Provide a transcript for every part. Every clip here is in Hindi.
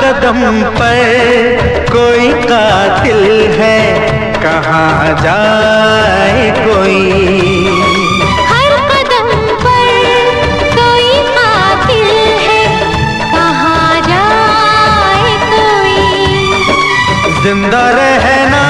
कदम पर कोई कातिल है, कहाँ जाए कोई। हर कदम पर कोई कातिल है, कहाँ जाए कोई। जिंदा रहना,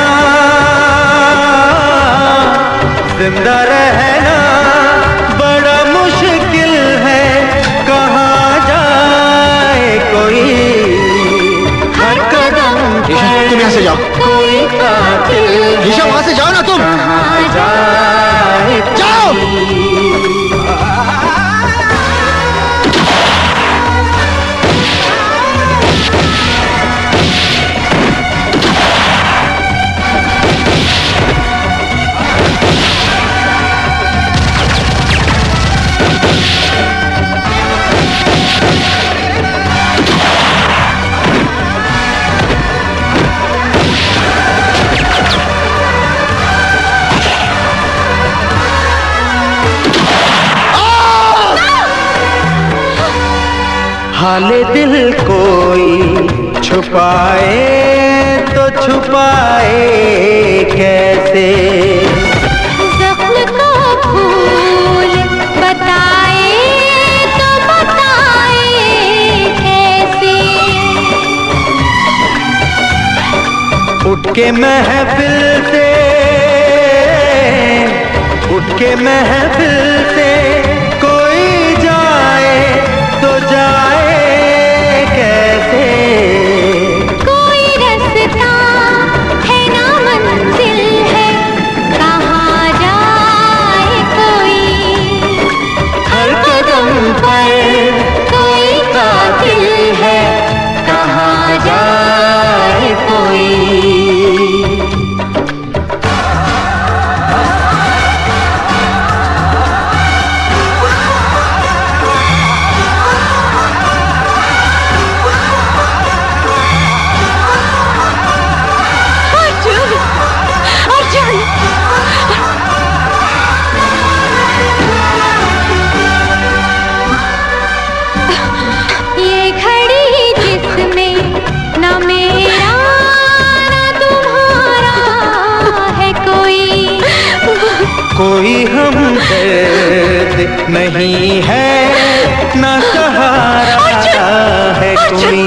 जिंदा रहना बड़ा मुश्किल है, कहाँ जाए कोई। हर कदम पर तुम यहाँ से जाओ। कोई कातिल, ईशा वहाँ से जाओ ना तुम। कहाँ जाए जाओ। हाले दिल कोई छुपाए तो छुपाए कैसे। ज़ख्म को भूल बताए तो बताए कैसे। उठ के महफिल से, उठ के महफिल से कोई जाए तो जाए कैसे। कोई रास्ता है ना मंजिल है, कहाँ जाए कोई। हर कदम पर कोई कातिल है, कहाँ जाए कोई। ये घड़ी जिसमें न मेरा न तुम्हारा है कोई। कोई हमदर्द नहीं है, न सहारा है कोई।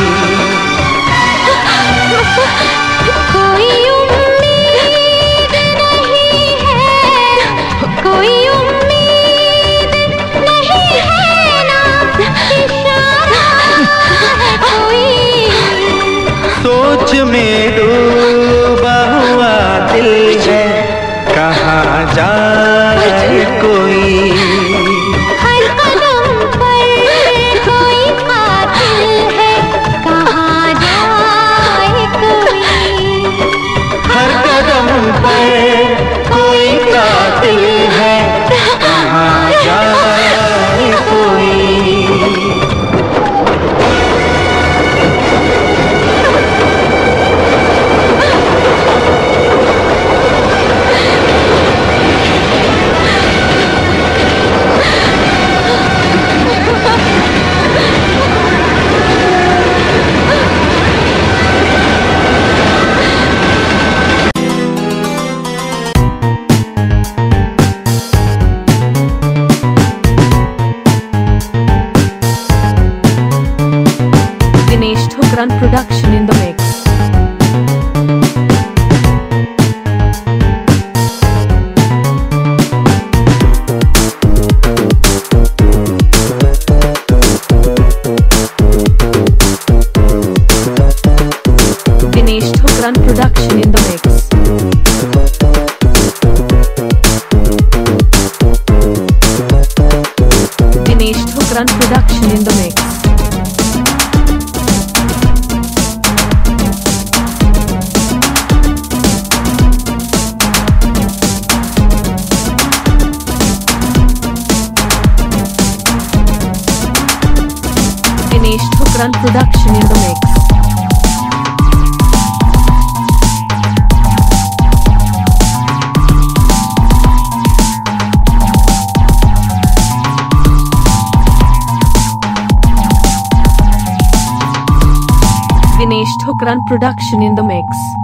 कोई उम्मीद नहीं है, कोई उम्मीद नहीं है ना इशारा है कोई। सोच में डूबा हुआ दिल है, कहाँ जाए कोई। हर कदम पर कोई कातिल है, कहाँ जाए कोई। हर कदम पर कोई कातिल है, कहाँ जाए कोई। Dinesh Thukran production in the mix. Dinesh Thukran production in the mix. Dinesh Thukran production in the mix. Dinesh Thukran production in the mix. Dinesh Thukran production in the mix.